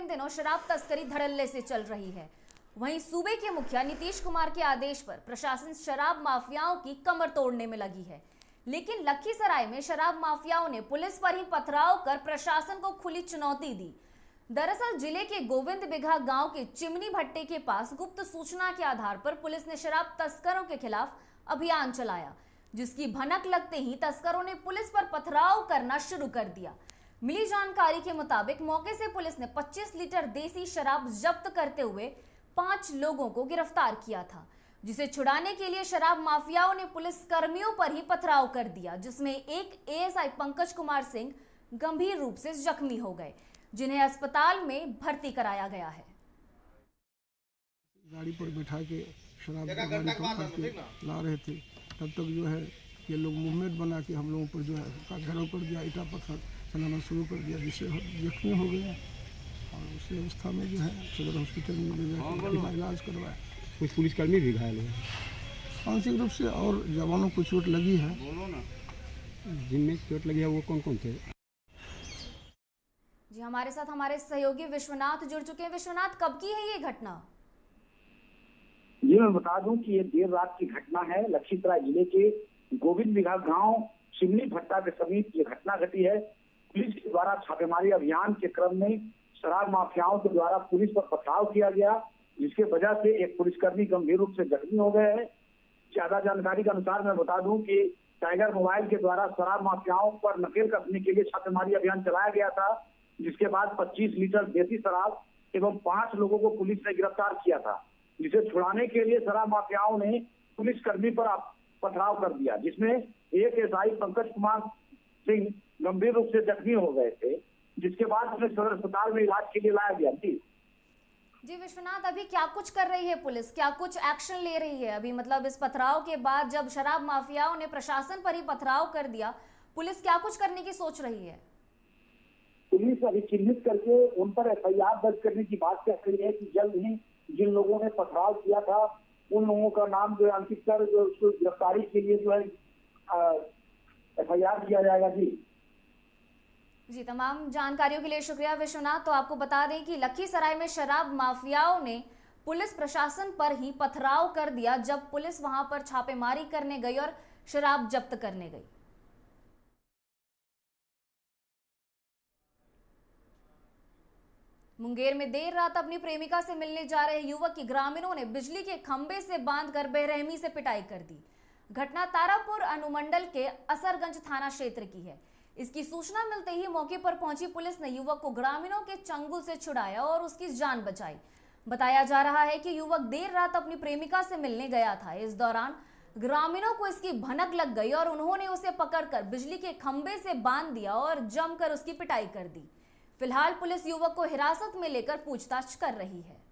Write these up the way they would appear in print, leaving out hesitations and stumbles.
दिनों शराब तस्करी धड़ल्ले से चल रही है। वहीं सूबे के मुखिया नीतीश कुमार के आदेश पर प्रशासन शराब माफियाओं की कमर तोड़ने में लगी है, लेकिन लखीसराय में शराब माफियाओं ने पुलिस पर ही पथराव कर प्रशासन को खुली चुनौती दी। दरअसल जिले के गोविंद बिघा गांव के चिमनी भट्टे के पास गुप्त सूचना के आधार पर पुलिस ने शराब तस्करों के खिलाफ अभियान चलाया, जिसकी भनक लगते ही तस्करों ने पुलिस पर पथराव करना शुरू कर दिया। मिली जानकारी के मुताबिक मौके से पुलिस ने 25 लीटर देसी शराब जब्त करते हुए 5 लोगों को गिरफ्तार किया था, जिसे छुड़ाने के लिए शराब माफियाओं ने पुलिस कर्मियों पर ही पथराव कर दिया, जिसमें एक एएसआई पंकज कुमार सिंह गंभीर रूप से जख्मी हो गए, जिन्हें अस्पताल में भर्ती कराया गया है। गाड़ी पर बैठा के शराब गाड़ी को भर के ला रहे थे, तब तक जो है ये लोग मूवमेंट बना के हम लोगों पर जो है घेराव कर दिया, ईटा पत्थर चलाना शुरू कर दिया, जिससे जख्मी हो गया और उसी अवस्था में जो है सदर हॉस्पिटल में ले जाकर इलाज करवाया। कुछ पुलिसकर्मी भी घायल हुए आंशिक रूप से और जवानों को चोट लगी है। जिनमें चोट लगी है वो कौन कौन थे? जी, हमारे साथ हमारे सहयोगी विश्वनाथ जुड़ चुके हैं। विश्वनाथ, कब की है ये घटना? जी, मैं बता दूं कि ये देर रात की घटना है। लखीसराय जिले के गोविंद बिघा गांव चिमनी भट्टा के समीप ये घटना घटी है। पुलिस के द्वारा छापेमारी अभियान के क्रम में शराब माफियाओं के द्वारा पुलिस पर पथराव किया गया, जिसके वजह से एक पुलिसकर्मी गंभीर रूप से जख्मी हो गए हैं। ज्यादा जानकारी के अनुसार मैं बता दूं कि टाइगर मोबाइल के द्वारा शराब माफियाओं पर नकेल कसने के लिए छापेमारी अभियान चलाया गया था, जिसके बाद 25 लीटर देसी शराब एवं 5 लोगों को पुलिस ने गिरफ्तार किया था, जिसे छुड़ाने के लिए शराब माफियाओं ने पुलिसकर्मी पर पथराव कर दिया, जिसमें एक एएसआई पंकज कुमार सिंह गंभीर रूप से जख्मी हो गए थे, जिसके बाद उन्हें सदर अस्पताल में इलाज के लिए लाया गया। जी विश्वनाथ, अभी क्या कुछ कर रही है पुलिस, क्या कुछ एक्शन ले रही है अभी? मतलब इस पथराव के बाद जब शराब माफियाओं ने प्रशासन पर ही पथराव कर दिया, पुलिस क्या कुछ करने की सोच रही है? पुलिस अभी चिन्हित करके उन पर एफआईआर दर्ज करने की बात कर रही है कि जल्द ही जिन लोगों ने पथराव किया था उन लोगों का नाम जो है अंकित कर जो उसको गिरफ्तारी के लिए जो है एफआईआर किया जाएगा। जी, तमाम जानकारियों के लिए शुक्रिया विश्वनाथ। तो आपको बता दें कि लखीसराय में शराब माफियाओं ने पुलिस प्रशासन पर ही पथराव कर दिया जब पुलिस वहां पर छापेमारी करने गई और शराब जब्त करने गई। मुंगेर में देर रात अपनी प्रेमिका से मिलने जा रहे युवक की ग्रामीणों ने बिजली के खंभे से बांधकर बेरहमी से पिटाई कर दी। घटना तारापुर अनुमंडल के असरगंज थाना क्षेत्र की है। इसकी सूचना मिलते ही मौके पर पहुंची पुलिस ने युवक को ग्रामीणों के चंगुल से छुड़ाया और उसकी जान बचाई। बताया जा रहा है कि युवक देर रात अपनी प्रेमिका से मिलने गया था। इस दौरान ग्रामीणों को इसकी भनक लग गई और उन्होंने उसे पकड़कर बिजली के खंभे से बांध दिया और जमकर उसकी पिटाई कर दी। फिलहाल पुलिस युवक को हिरासत में लेकर पूछताछ कर रही है।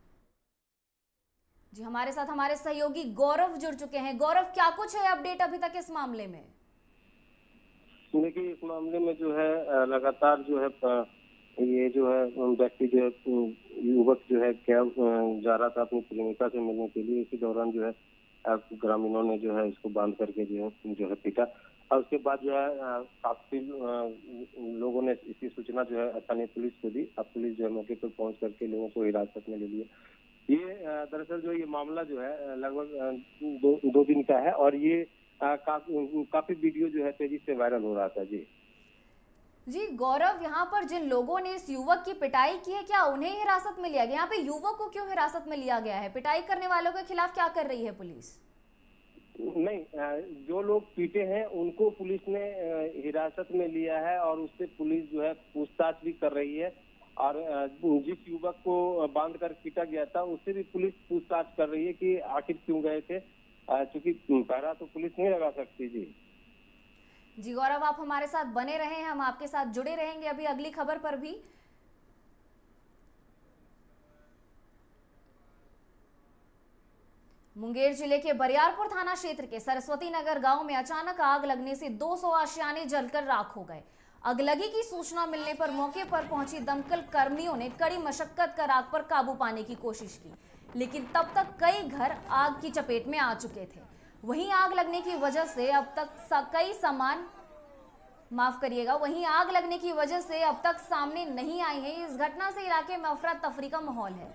जी, हमारे साथ हमारे सहयोगी गौरव जुड़ चुके हैं। गौरव, क्या कुछ है अपडेट अभी तक इस मामले में? देखिए, इस मामले में जो है लगातार जो है ये जो है व्यक्ति जो है युवक जो है क्या जा रहा था अपनी प्रेमिका से मिलने के लिए। इसी दौरान जो है ग्रामीणों ने जो है इसको बांध करके जो है पीटा और उसके बाद जो है काफी लोगों ने इसकी सूचना जो है स्थानीय पुलिस को दी। अब पुलिस जो है मौके पर पहुंच करके लोगों को हिरासत में ले लिया। ये दरअसल जो ये मामला जो है लगभग दो दिन का है और ये काफी वीडियो जो है तेजी से वायरल हो रहा था। जी गौरव, यहाँ पर जिन लोगों ने इस युवक की पिटाई की है, क्या उन्हें हिरासत में लिया गया? यहाँ पे युवक को क्यों हिरासत में लिया गया है? पिटाई करने वालों के खिलाफ क्या कर रही है पुलिस? नहीं, जो लोग पीटे हैं उनको पुलिस ने हिरासत में लिया है और उससे पुलिस जो है पूछताछ भी कर रही है और जिस युवक को बांधकर पीटा गया था उससे भी पुलिस पूछताछ कर रही है कि आखिर क्यों गए थे, क्योंकि पहरा तो पुलिस नहीं लगा सकती। जी गौरव, आप हमारे साथ बने रहे हैं, हम आपके साथ जुड़े रहेंगे अभी अगली खबर पर भी। मुंगेर जिले के बरियारपुर थाना क्षेत्र के सरस्वती नगर गांव में अचानक आग लगने से 200 आशियाने जलकर राख हो गए। अगलगी की सूचना मिलने पर मौके पर पहुंची दमकल कर्मियों ने कड़ी मशक्कत कर आग पर काबू पाने की कोशिश की, लेकिन तब तक कई घर आग की चपेट में आ चुके थे। वहीं आग लगने की वजह से अब तक कई सामान माफ करिएगा, वहीं आग लगने की वजह से अब तक सामने नहीं आई है। इस घटना से इलाके में अफरा तफरी का माहौल है।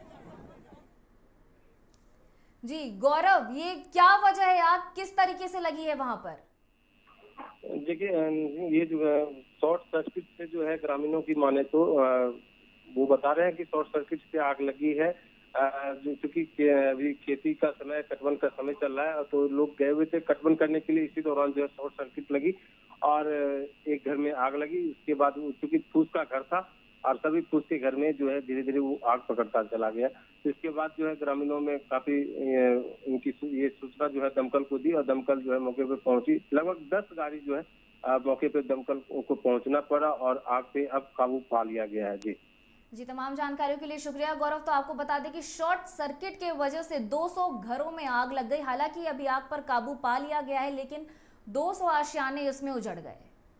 जी गौरव, ये क्या वजह है, आग किस तरीके से लगी है वहां पर? देखिए, ये जो है शॉर्ट सर्किट से जो है, ग्रामीणों की माने तो वो बता रहे हैं कि शॉर्ट सर्किट से आग लगी है। क्योंकि अभी खेती का समय, कटवन का समय चल रहा है, तो लोग गए हुए थे कटवन करने के लिए। इसी दौरान जो है शॉर्ट सर्किट लगी और एक घर में आग लगी। उसके बाद चूंकि फूस का घर था और सभी फूस के घर में जो है धीरे धीरे वो आग पकड़ता चला गया। तो इसके बाद जो है ग्रामीणों में काफी इनकी ये सूचना जो है दमकल को दी और दमकल जो है मौके पर पहुंची। लगभग 10 गाड़ी जो है मौके पर दमकल को पहुंचना पड़ा और आग पे अब काबू पा लिया गया है। जी, तमाम जानकारियों के लिए शुक्रिया गौरव। तो आपको बता दें कि शॉर्ट सर्किट के वजह से 200 घरों में आग लग गई। हालांकि अभी आग पर काबू पा लिया गया है, लेकिन 200 आशियाने इसमें उजड़ गए।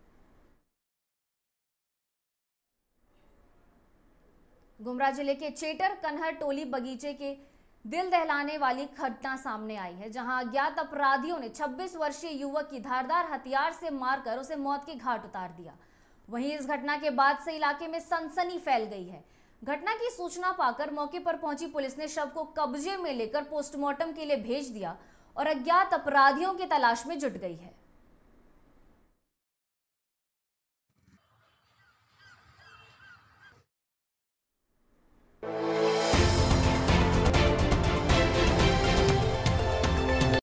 गुमला जिले के चेटर कन्हर टोली बगीचे के दिल दहलाने वाली घटना सामने आई है, जहां अज्ञात अपराधियों ने 26 वर्षीय युवक की धारदार हथियार से मारकर उसे मौत के घाट उतार दिया। वहीं इस घटना के बाद से इलाके में सनसनी फैल गई है। घटना की सूचना पाकर मौके पर पहुंची पुलिस ने शव को कब्जे में लेकर पोस्टमार्टम के लिए भेज दिया और अज्ञात अपराधियों की तलाश में जुट गई है।